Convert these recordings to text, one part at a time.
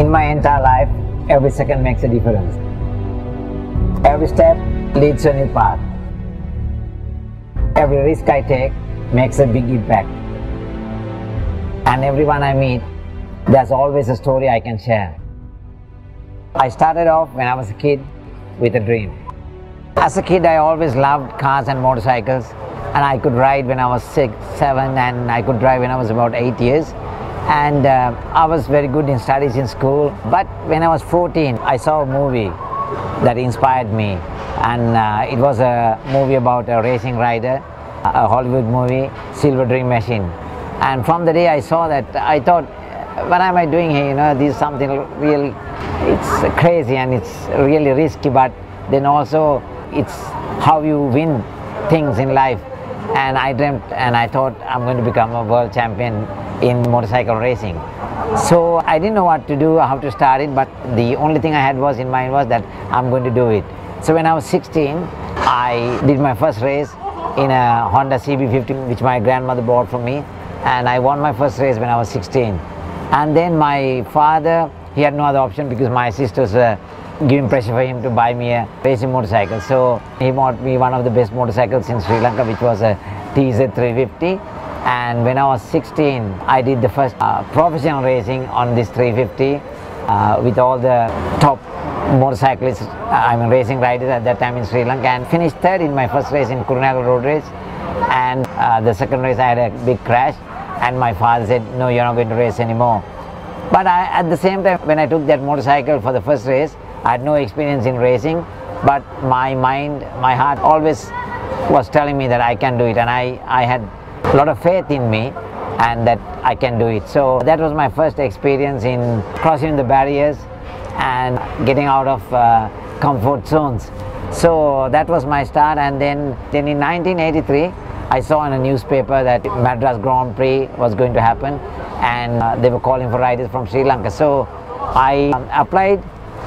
In my entire life, every second makes a difference. Every step leads to a new path. Every risk I take makes a big impact. And everyone I meet, there's always a story I can share. I started off when I was a kid with a dream. As a kid, I always loved cars and motorcycles, and I could ride when I was 6, 7, and I could drive when I was about 8 years. And I was very good in studies in school. But when I was 14, I saw a movie that inspired me, and it was a movie about a racing rider, a Hollywood movie, Silver Dream Machine. And from the day I saw that, I thought, what am I doing here? You know, this is something real, it's crazy and it's really risky, but then also it's how you win things in life. And I dreamt and I thought I'm going to become a world champion in motorcycle racing. So I didn't know what to do, how to start it, but the only thing I had was in mind was that I'm going to do it. So when I was 16, I did my first race in a Honda CB50 which my grandmother bought for me, and I won my first race when I was 16. And then my father, he had no other option because my sisters were giving pressure for him to buy me a racing motorcycle. So he bought me one of the best motorcycles in Sri Lanka, which was a TZ350. And when I was 16, I did the first professional racing on this 350 with all the top motorcyclists, racing riders at that time in Sri Lanka, and finished third in my first race in Kurunegala road race. And the second race I had a big crash, and my father said, no, you're not going to race anymore. But at the same time, when I took that motorcycle for the first race, I had no experience in racing, but my mind, my heart always was telling me that I can do it, and I had a lot of faith in me and that I can do it. So that was my first experience in crossing the barriers and getting out of comfort zones. So that was my start. And then in 1983, I saw in a newspaper that Madras Grand Prix was going to happen, and they were calling for riders from Sri Lanka. So I applied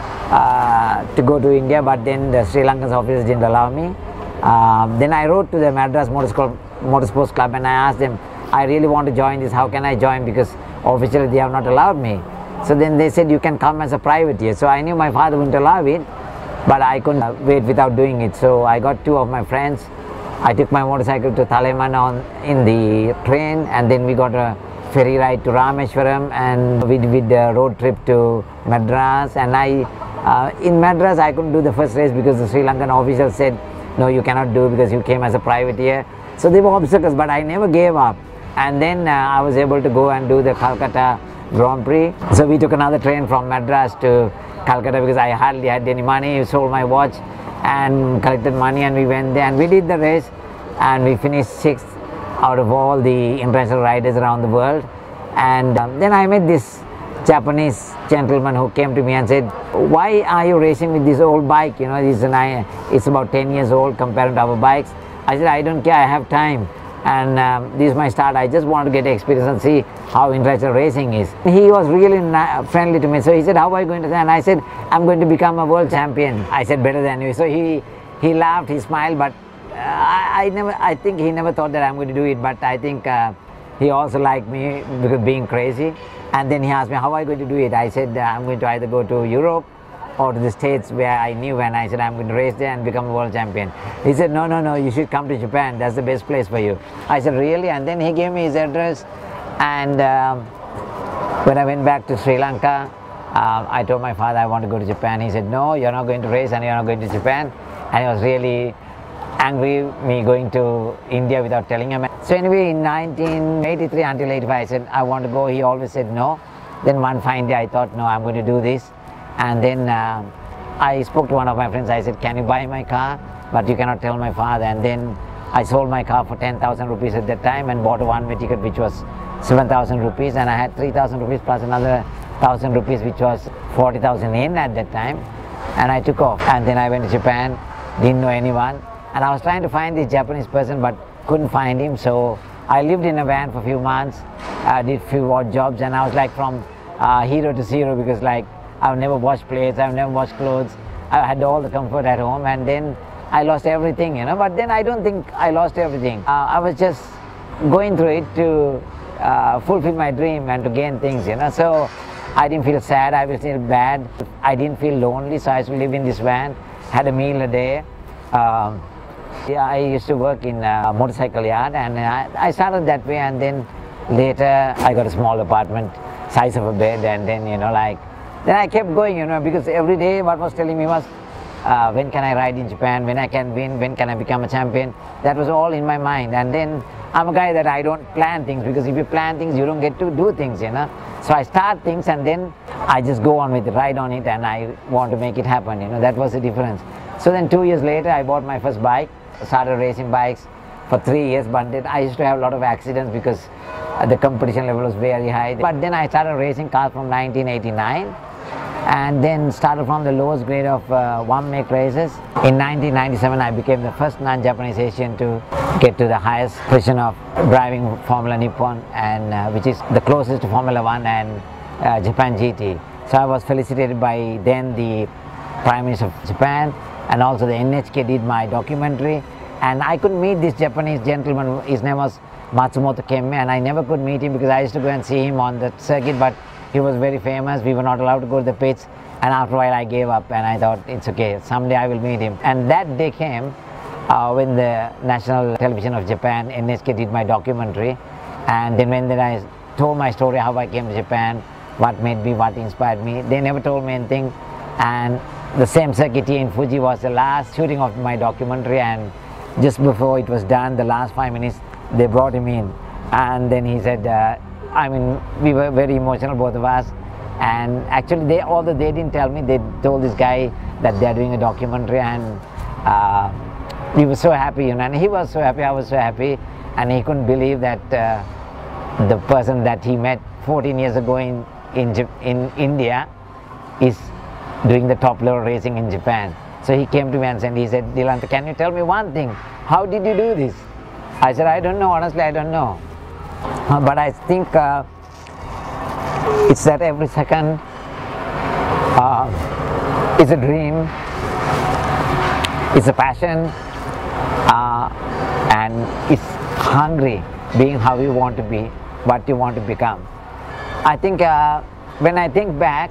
to go to India, but then the Sri Lankan officers didn't allow me. Then I wrote to the Madras Motorsports Club and I asked them, I really want to join this, how can I join, because officially they have not allowed me. So then they said, you can come as a privateer. So I knew my father wouldn't allow it, but I couldn't wait without doing it. So I got 2 of my friends. I took my motorcycle to Talemana in the train, and then we got a ferry ride to Rameshwaram, and we did a road trip to Madras. And in Madras I couldn't do the first race because the Sri Lankan officials said, no, you cannot do because you came as a privateer. So there were obstacles, but I never gave up. And then I was able to go and do the Calcutta Grand Prix. So we took another train from Madras to Calcutta because I hardly had any money. I sold my watch and collected money, and we went there and we did the race, and we finished 6th out of all the international riders around the world. And then I met this Japanese gentleman who came to me and said, why are you racing with this old bike? You know, it's about 10 years old compared to our bikes. I said, I don't care, I have time. And this is my start. I just want to get experience and see how international racing is. He was really friendly to me. So he said, how are you going to say? And I said, I'm going to become a world champion. I said, better than you. So he laughed, he smiled, but I think he never thought that I'm going to do it. But I think he also liked me because being crazy. And then he asked me, how are you going to do it? I said, I'm going to either go to Europe or to the States where I knew, and I said, I'm going to race there and become a world champion. He said, no, you should come to Japan. That's the best place for you. I said, really? And then he gave me his address. And when I went back to Sri Lanka, I told my father I want to go to Japan. He said, no, you're not going to race and you're not going to Japan. And he was really angry me going to India without telling him. So anyway, in 1983 until 85, I said, I want to go. He always said no. Then one fine day I thought, no, I'm going to do this. And then I spoke to one of my friends. I said, can you buy my car? But you cannot tell my father. And then I sold my car for 10,000 rupees at that time and bought a one-way ticket which was 7,000 rupees. And I had 3,000 rupees plus another 1,000 rupees which was 40,000 yen at that time. And I took off. And then I went to Japan, didn't know anyone. And I was trying to find this Japanese person but couldn't find him. So I lived in a van for a few months, did few odd jobs, and I was like from hero to zero because like I've never washed plates, I've never washed clothes, I had all the comfort at home, and then I lost everything, you know. But then I don't think I lost everything. I was just going through it to fulfill my dream and to gain things, you know. So I didn't feel sad, I feel bad. I didn't feel lonely, so I used to live in this van, had a meal a day. Yeah, I used to work in a motorcycle yard, and I started that way, and then later I got a small apartment, size of a bed, and then then I kept going, because every day what was telling me was, when can I ride in Japan, when I can win, when can I become a champion. That was all in my mind. And then I'm a guy that I don't plan things, because if you plan things you don't get to do things, So I start things and then I just go on with it, ride on it, and I want to make it happen, That was the difference. So then 2 years later I bought my first bike, started racing bikes for 3 years, but then I used to have a lot of accidents because the competition level was very high. But then I started racing cars from 1989. And then started from the lowest grade of one-make races. In 1997 I became the first non-Japanese Asian to get to the highest position of driving Formula Nippon, and which is the closest to Formula 1 and Japan GT. So I was felicitated by then the Prime Minister of Japan, and also the NHK did my documentary, and I could meet this Japanese gentleman. His name was Matsumoto Kemme, and I never could meet him because I used to go and see him on the circuit, but he was very famous. We were not allowed to go to the pits, and after a while I gave up and I thought it's okay, someday I will meet him. And that day came when the National Television of Japan, NHK, did my documentary, and then when I told my story, how I came to Japan, what made me, what inspired me, they never told me anything. And the same circuit here in Fuji was the last shooting of my documentary, and just before it was done, the last 5 minutes, they brought him in, and then he said, we were very emotional, both of us, and actually although they didn't tell me, they told this guy that they're doing a documentary, and we were so happy, and he was so happy, I was so happy, and he couldn't believe that the person that he met 14 years ago in India is doing the top level racing in Japan. So he came to me and he said, Dilanta, can you tell me one thing? How did you do this? I said, I don't know, honestly I don't know. But I think it's that every second is a dream, it's a passion, and it's hungry, being how you want to be, what you want to become. I think when I think back,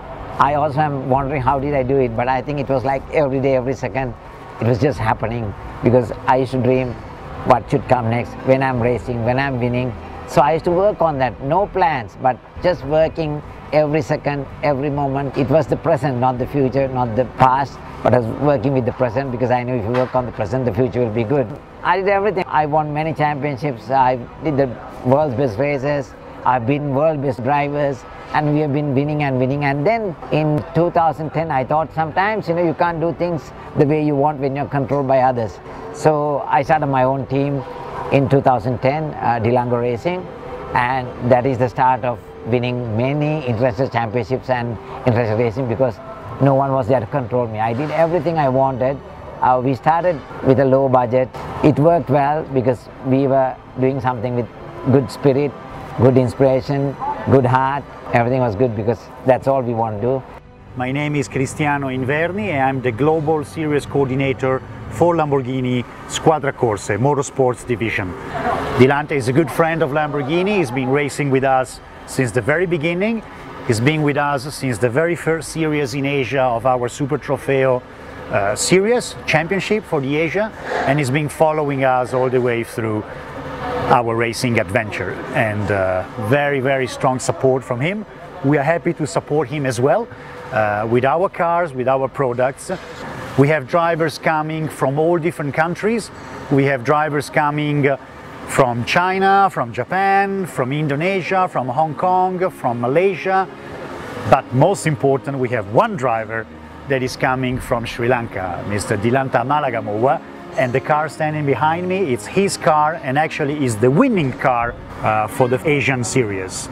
I also am wondering how did I do it, but I think it was like every day, every second, it was just happening, because I used to dream what should come next, when I'm racing, when I'm winning. So I used to work on that, no plans, but just working every second, every moment. It was the present, not the future, not the past, but I was working with the present, because I knew if you work on the present, the future will be good. I did everything. I won many championships, I did the world's best races, I've been world best drivers, and we have been winning and winning. And then in 2010 I thought sometimes you can't do things the way you want when you're controlled by others. So I started my own team in 2010, Dilango Racing, and that is the start of winning many international championships and international racing, because no one was there to control me. I did everything I wanted. We started with a low budget. It worked well because we were doing something with good spirit, good inspiration, good heart. Everything was good because that's all we want to do. My name is Cristiano Inverni and I'm the Global Series Coordinator for Lamborghini Squadra Corse Motorsports Division. Dilanta is a good friend of Lamborghini. He's been racing with us since the very beginning. He's been with us since the very first series in Asia of our Super Trofeo series championship for the Asia, and he's been following us all the way through our racing adventure, and very, very strong support from him. We are happy to support him as well with our cars, with our products. We have drivers coming from all different countries. We have drivers coming from China, from Japan, from Indonesia, from Hong Kong, from Malaysia. But most important, we have one driver that is coming from Sri Lanka, Mr. Dilanta Malagamowa. And the car standing behind me, it's his car, and actually is the winning car for the Asian series.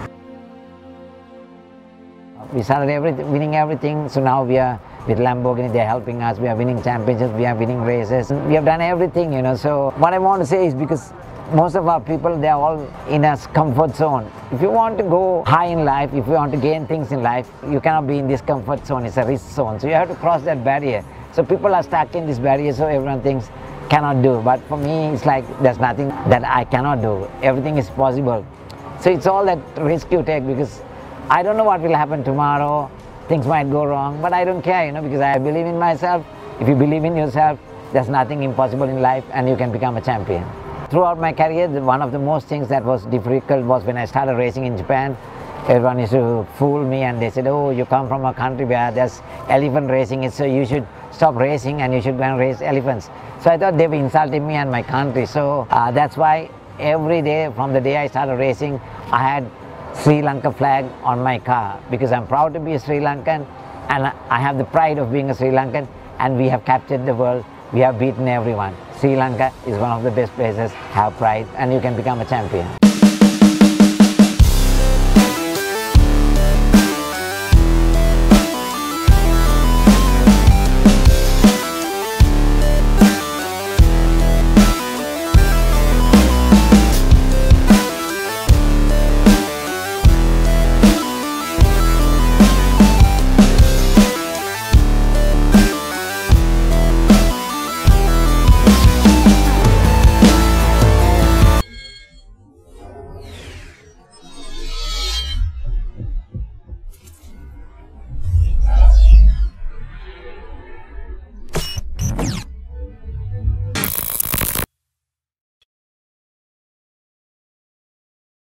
We started winning everything, so now we are with Lamborghini, they're helping us, we are winning championships, we are winning races. We have done everything, so what I want to say is, because most of our people, they are all in a comfort zone. If you want to go high in life, if you want to gain things in life, you cannot be in this comfort zone, it's a risk zone. So you have to cross that barrier. So people are stuck in this barrier, so everyone thinks, cannot do. But for me, it's like there's nothing that I cannot do. Everything is possible. So it's all that risk you take, because I don't know what will happen tomorrow. Things might go wrong, but I don't care, because I believe in myself. If you believe in yourself, there's nothing impossible in life, and you can become a champion. Throughout my career, one of the most things that was difficult was when I started racing in Japan. Everyone used to fool me, and they said, oh, you come from a country where there's elephant racing, so you should stop racing and you should go and race elephants. So I thought they were insulting me and my country. So that's why every day from the day I started racing, I had Sri Lanka flag on my car, because I'm proud to be a Sri Lankan, and I have the pride of being a Sri Lankan, and we have captured the world. We have beaten everyone. Sri Lanka is one of the best places. Have pride, and you can become a champion.